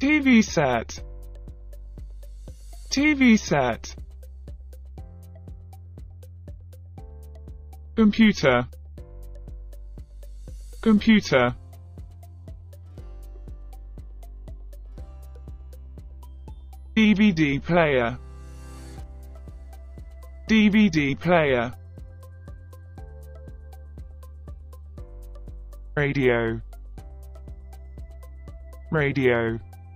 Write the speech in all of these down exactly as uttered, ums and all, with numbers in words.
T V set, T V set. Computer, computer. D V D player, D V D player. Radio, radio.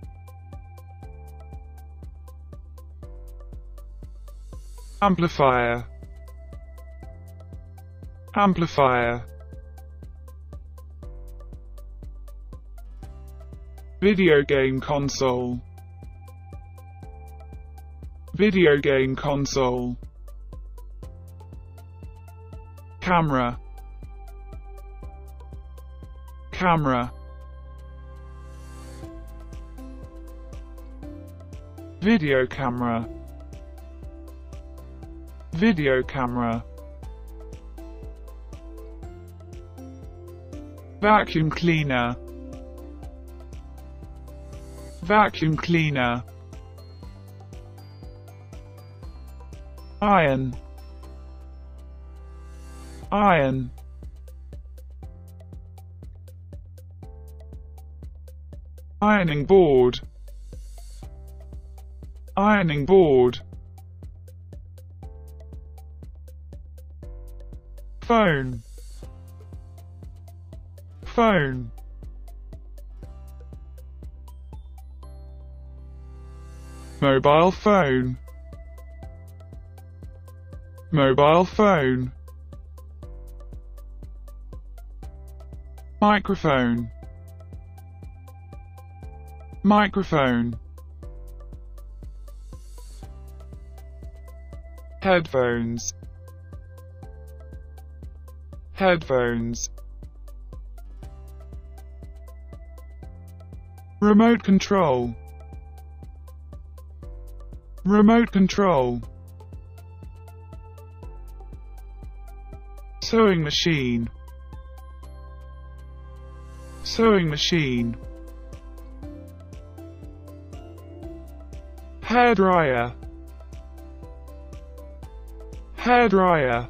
Amplifier, amplifier. Video game console, video game console. Camera, camera. Video camera, video camera. Vacuum cleaner, vacuum cleaner. Iron, iron. Ironing board, ironing board. Phone, phone. Mobile phone, mobile phone. Microphone, microphone. Headphones, headphones. Remote control, remote control. Sewing machine, sewing machine. Hairdryer, hairdryer.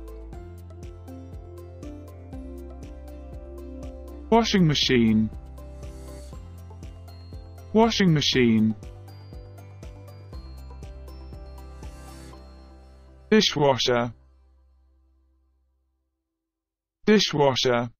Washing machine, washing machine. Dishwasher, dishwasher.